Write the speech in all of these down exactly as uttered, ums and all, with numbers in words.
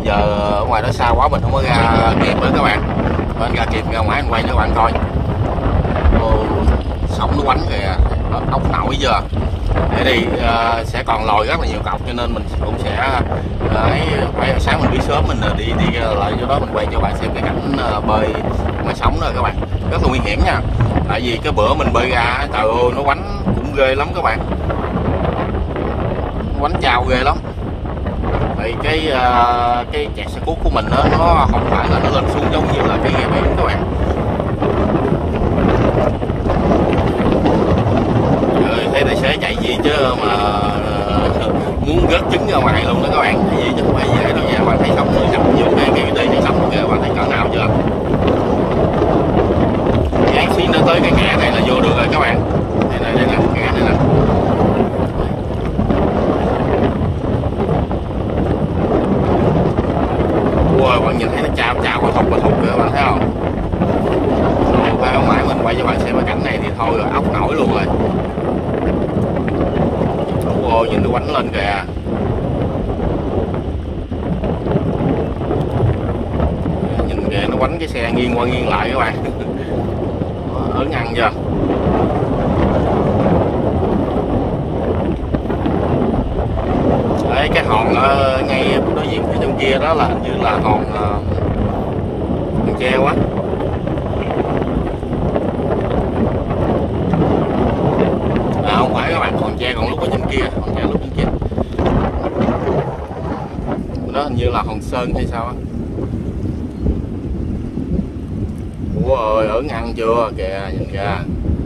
giờ ở ngoài đó xa quá mình không có ra kịp nữa các bạn, nên ra kịp ra ngoài anh quay cho các bạn coi. Ô, sóng nó quánh kìa, ốc nổi chưa. Để đi uh, sẽ còn lòi rất là nhiều cọc, cho nên mình cũng sẽ uh, phải sáng mình đi sớm mình đi đi lại chỗ đó mình quay cho bạn xem cái cảnh uh, bơi ngoài sóng đó các bạn, rất là nguy hiểm nha. Tại vì cái bữa mình bơi ra trời ơi nó quánh cũng ghê lắm các bạn, quánh chao ghê lắm. Vậy cái uh, cái chẹt xe cuốc của mình đó, nó không phải là nó lên xuống giống như là cái ghe biển các bạn. Rồi thấy tài xế chạy gì chứ mà uh, muốn rớt trứng ra ngoài luôn đó các bạn, cái gì chứ không phải dễ đâu nha. Các bạn thấy sóng người sắp vô cái cái đây này sóng kìa, các bạn thấy cỡ nào chưa? Dán xí nữa tới cái ngã này là vô được rồi các bạn. Đây này, đây nè, ngã này nè. Wow, bạn nhìn thấy nó chao chao qua thục qua thục kìa, các bạn thấy không? Rồi qua ở ngoài mình quay cho bạn xem cái cảnh này thì thôi rồi, ốc nổi luôn rồi. Ôi nhìn nó quánh lên kìa. Nhìn kìa nó quánh cái xe nghiêng qua nghiêng lại các bạn. Ớn ăn chưa? Đấy, cái hòn ở ngay đối diện phía trong kia đó là hình như là hòn uh, treo á. À không phải các bạn, hòn tre còn lúc ở trên kia, hòn tre lúc trên kia. Đó hình như là hòn sơn hay sao á. Ủa ơi, ớn ăn chưa kìa, nhìn kìa.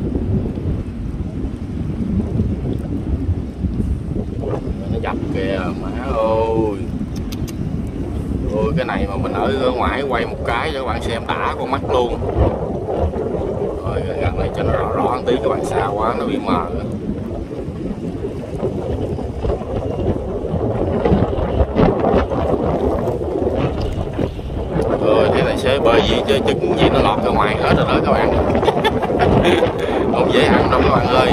Nó dập kìa, má ơi. Ôi cái này mà mình ở ngoài quay một cái cho các bạn xem đã con mắt luôn. Rồi gần này cho nó rõ rõ một tí, các bạn xa quá nó bị mờ. Rồi thấy tài xế bơi gì chứ chừng gì nó lọt ra ngoài hết rồi đó các bạn. Không dễ ăn đâu các bạn ơi.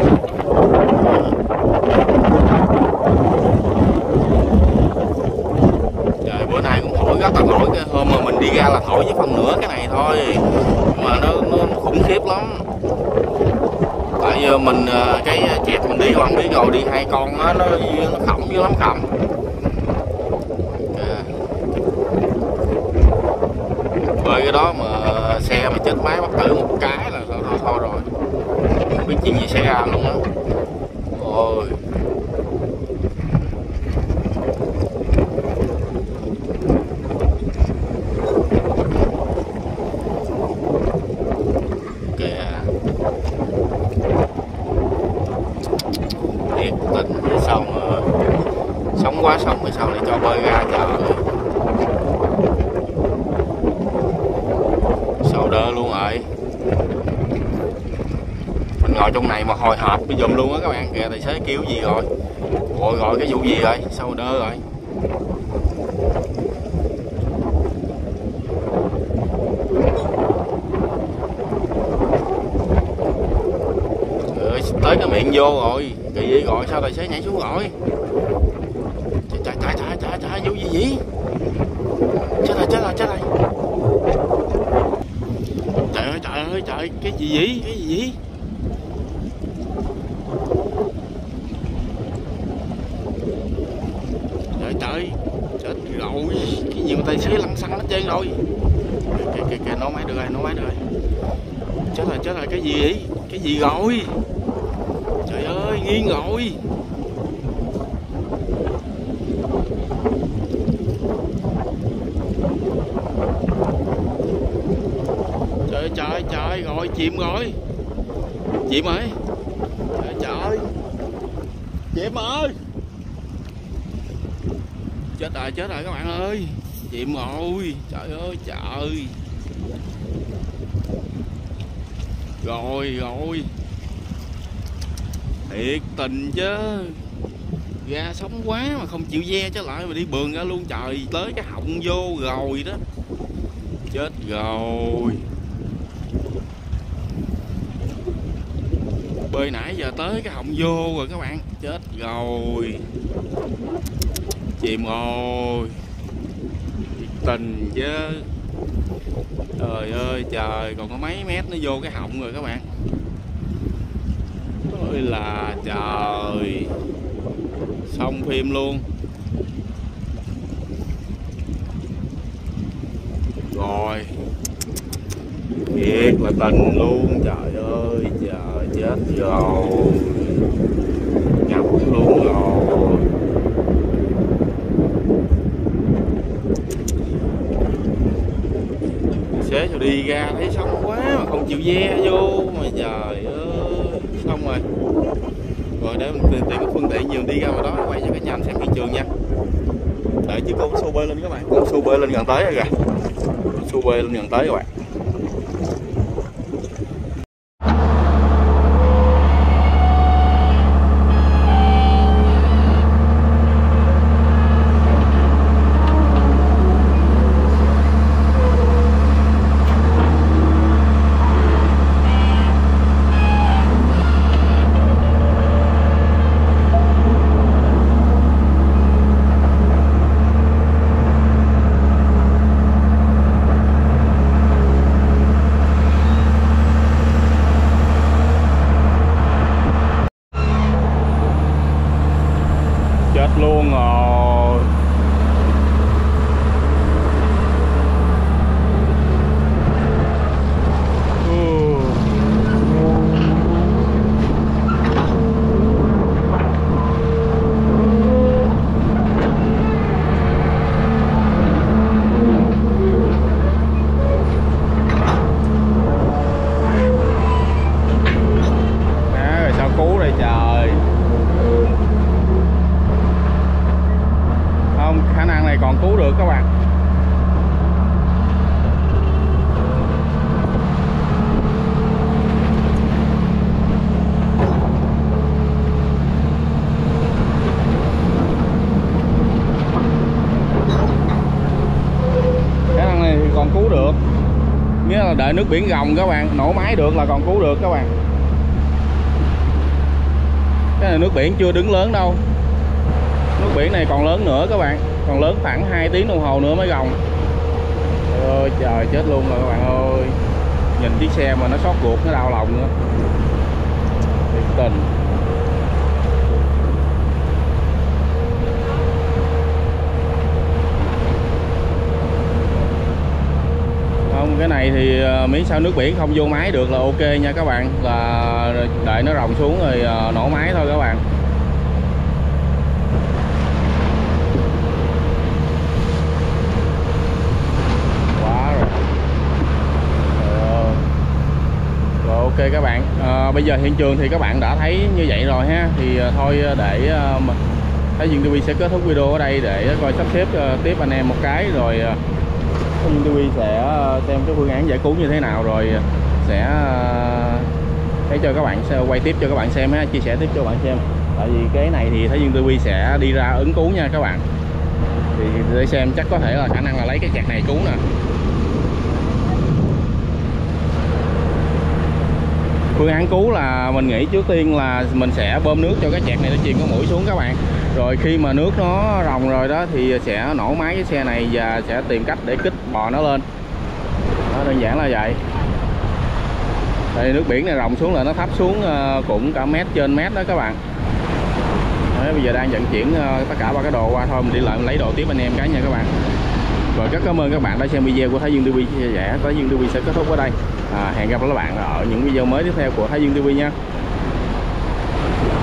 Trời bữa nay cũng thổi rất là nổi, cái hôm mà mình đi ra là thổi với phần nửa cái này thôi mà nó, nó khủng khiếp lắm. Tại giờ mình cái chẹt mình đi bạn biết rồi, đi hai con đó, nó nó khổng dữ lắm khổng. Bơi cái đó mà xe mà chết máy bắt tử một cái là thôi, thôi, thôi rồi, không biết chuyện gì xảy ra luôn á. Ôi kìa, thiệt tình sao mà sống quá sống rồi sao lại cho bơi ra trời. Đơ luôn rồi, mình ngồi trong này mà hồi hộp bây giờ luôn á các bạn. Kìa tài xế kêu gì rồi, gọi gọi cái vụ gì rồi, sao mà đơ rồi. Ừ, tới cái miệng vô rồi, kỳ gì gọi sao tài xế nhảy xuống rồi. Trời trời trời trời trời, vụ gì vậy? Chết rồi chết rồi chết rồi. Trời ơi trời ơi trời, cái gì vậy, cái gì vậy? Trời trời, chết rồi, cái gì mà tài xế lăn xăng hết trơn rồi. Kìa kìa kìa, nó máy được rồi, nó máy được rồi. Chết rồi chết rồi, cái gì vậy? Cái gì rồi? Trời ơi, nghiêng rồi. Trời trời trời, rồi chìm rồi, chìm rồi. Trời trời, chìm ơi, chết rồi chết rồi các bạn ơi, chìm rồi. Trời ơi trời, rồi rồi, thiệt tình chứ, ra sống quá mà không chịu ve trở lại mà đi bườn ra luôn. Trời, tới cái họng vô rồi đó, chết rồi. Bơi nãy giờ tới cái họng vô rồi các bạn, chết rồi, chìm rồi. tình chứ. Trời ơi trời, còn có mấy mét nó vô cái họng rồi các bạn. Ôi là trời, xong phim luôn. Rồi thiệt là tình luôn, trời ơi trời, chết rồi, ngập luôn rồi. Xế cho đi ra thấy sóng quá mà không chịu ve vô mà trời ơi, xong rồi. Rồi để mình tìm cái phương tiện nhiều đi ra ngoài đó quay cho cả nhà xem hiện trường nha. Đợi chứ con xô bơi lên các bạn, con xô bơi lên gần tới rồi kìa, xô bơi lên gần tới các bạn. Chết luôn rồi. Ừ. Đó, rồi sao cứu đây trời. Không, khả năng này còn cứu được các bạn. Khả năng này thì còn cứu được, nghĩa là đợi nước biển gồng các bạn, nổ máy được là còn cứu được các bạn. Cái này nước biển chưa đứng lớn đâu, nước biển này còn lớn nữa các bạn, còn lớn khoảng hai tiếng đồng hồ nữa mới gồng. Trời ơi trời, chết luôn rồi các bạn ơi. Nhìn chiếc xe mà nó xót ruột nó đau lòng nữa, thiệt tình. Không, cái này thì miễn sao nước biển không vô máy được là ok nha các bạn, là đợi nó ròng xuống rồi nổ máy thôi các bạn. Ok các bạn, à, bây giờ hiện trường thì các bạn đã thấy như vậy rồi ha. Thì à, thôi để à, Thái Dương ti vi sẽ kết thúc video ở đây để coi sắp xếp à, tiếp anh em một cái, rồi à, Thái Dương ti vi sẽ à, xem cái phương án giải cứu như thế nào, rồi sẽ à, để cho các bạn sẽ quay tiếp cho các bạn xem ha, chia sẻ tiếp cho các bạn xem. Tại vì cái này thì Thái Dương ti vi sẽ đi ra ứng cứu nha các bạn. Thì để xem chắc có thể là khả năng là lấy cái chạc này cứu nè. Phương án cứu là mình nghĩ trước tiên là mình sẽ bơm nước cho cái chạc này nó chìm cái mũi xuống các bạn. Rồi khi mà nước nó ròng rồi đó thì sẽ nổ máy cái xe này và sẽ tìm cách để kích bò nó lên. Đó, đơn giản là vậy. Đây, nước biển này ròng xuống là nó thấp xuống cũng cả mét trên mét đó các bạn. Đấy, bây giờ đang vận chuyển tất cả ba cái đồ qua thôi, mình đi lại mình lấy đồ tiếp anh em cái nha các bạn. Rồi rất cảm ơn các bạn đã xem video của Thái Dương ti vi chia sẻ. Thái Dương ti vi sẽ kết thúc ở đây. À, hẹn gặp các bạn ở những video mới tiếp theo của Thái Dương ti vi nha.